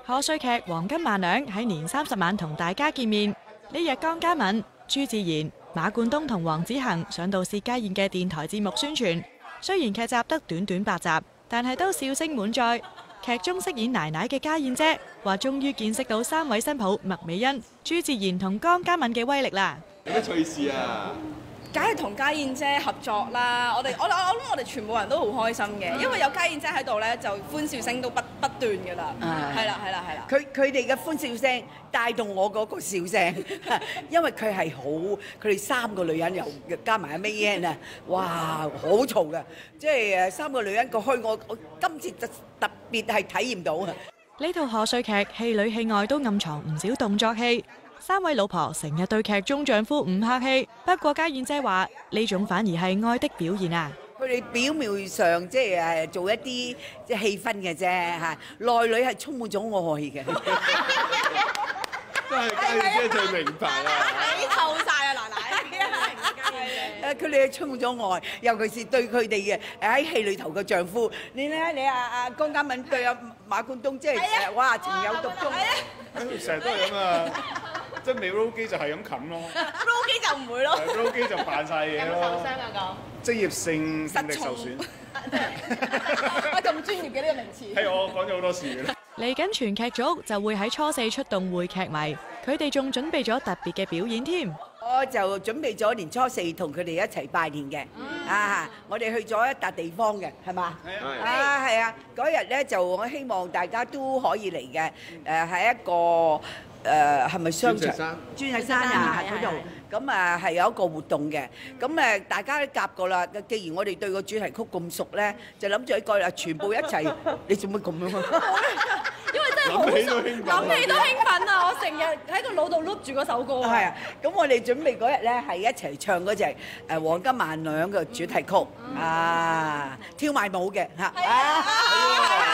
賀歲劇《黃金萬兩》喺年30晚同大家見面。呢日江嘉敏、朱自然、馬貫東同黃子恒上到薛家燕嘅電台節目宣傳。雖然劇集得短短8集，但係都笑聲滿載。劇中飾演奶奶嘅家燕姐話：終於見識到3位新抱麥美恩、朱自然同江嘉敏嘅威力啦！ 有咩趣事啊？ 梗係同家燕姐合作啦！我諗我哋全部人都好開心嘅，因為有家燕姐喺度咧，就歡笑聲都不斷㗎啦。係啦。 佢哋嘅歡笑聲帶動我嗰個笑聲，因為佢係好，佢哋3個女人又加埋阿 May 啊，哇，好嘈㗎！即係3個女人個墟，我今次特別係體驗到啊！ 呢套賀歲劇戲裏戲外都暗藏唔少動作戲。3位老婆成日對劇中丈夫唔客氣，不過家燕姐話呢種反而係愛的表現啊！ 佢哋表面上即係做一啲即係氣氛嘅啫嚇，內裏係充滿咗愛嘅。 真係家燕姐最明白啊！ 睇透晒啊，奶奶！ 佢哋係充滿咗愛，尤其是對佢哋嘅喺戲裏頭嘅丈夫。你咧，你阿江嘉敏對阿馬貫東，即係哇情有獨鍾。 成日都係咁啊！即係未 roll 機就係咁冚咯 ，roll 機就唔會咯 ，roll 機就扮晒嘢咯。 受傷啊職業性能力受損。 咁專業嘅呢個名詞。 係我講咗好多次嘅啦。 嚟緊全劇組就會喺初4出動會劇迷，佢哋仲準備咗特別嘅表演添。 我就準備咗年初4同佢哋一齊拜年嘅。我哋去咗一笪地方嘅，係嘛？係啊，嗰日咧就我希望大家都可以嚟嘅。係一個。係咪商場？鑽石山啊，嗰度咁啊係有一個活動嘅，咁大家都夾過啦。既然我哋對個主題曲咁熟咧，就諗住喺嗰日全部一齊。你做乜咁樣啊？ 因為真係好諗起都興奮啊！我成日喺個腦度碌住嗰首歌。 係啊，咁我哋準備嗰日咧係一齊唱嗰隻《黃金萬兩》嘅主題曲啊，跳埋舞嘅嚇。